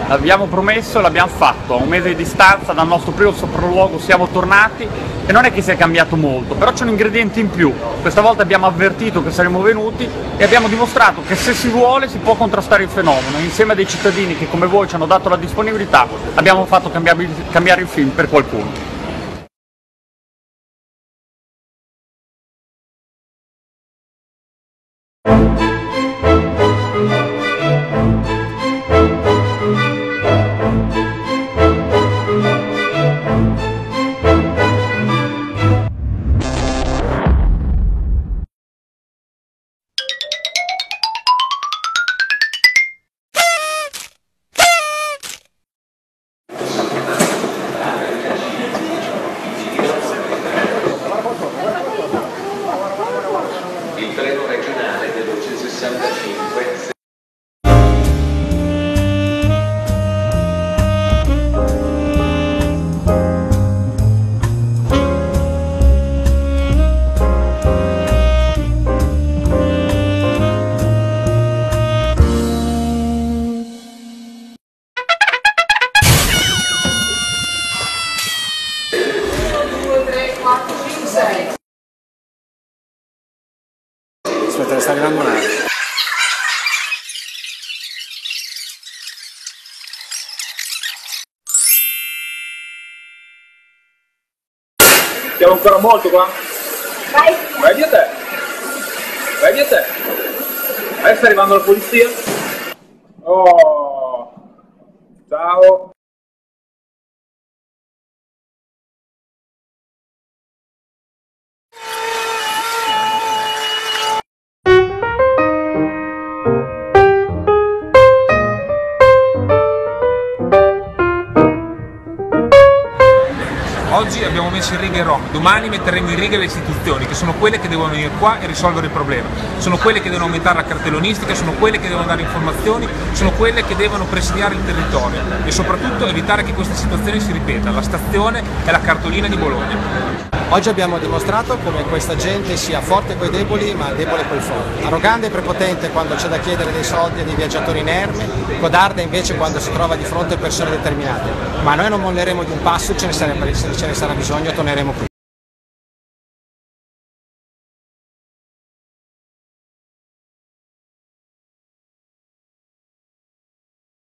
L'abbiamo promesso e l'abbiamo fatto. A un mese di distanza dal nostro primo sopralluogo siamo tornati e non è che sia cambiato molto, però c'è un ingrediente in più. Questa volta abbiamo avvertito che saremmo venuti e abbiamo dimostrato che se si vuole si può contrastare il fenomeno. Insieme a dei cittadini che come voi ci hanno dato la disponibilità abbiamo fatto cambiare il film per qualcuno. Il treno regionale veloce 65. Aspetta, ne sta arrivando un altro. Siamo ancora molto qua? Vai! Vai via te! Vai via te! Adesso sta arrivando la polizia. Oh! Ciao! Oggi abbiamo messo in riga i Rom, domani metteremo in riga le istituzioni, che sono quelle che devono venire qua e risolvere il problema, sono quelle che devono aumentare la cartellonistica, sono quelle che devono dare informazioni, sono quelle che devono presidiare il territorio e soprattutto evitare che questa situazione si ripeta. La stazione è la cartolina di Bologna. Oggi abbiamo dimostrato come questa gente sia forte coi deboli ma debole coi forti, arrogante e prepotente quando c'è da chiedere dei soldi a dei viaggiatori inermi, codarda invece quando si trova di fronte a persone determinate. Ma noi non molleremo di un passo, ce ne sarà bisogno, torneremo qui.